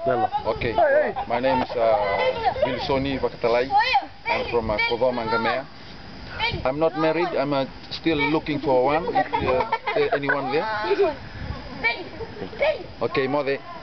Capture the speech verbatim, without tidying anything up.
Okay, my name is uh, Wilsoni Vakatalai. I'm from uh, Kocoma, Gamea. I'm not married. I'm uh, still looking for one. If uh, anyone there? Okay, Mode.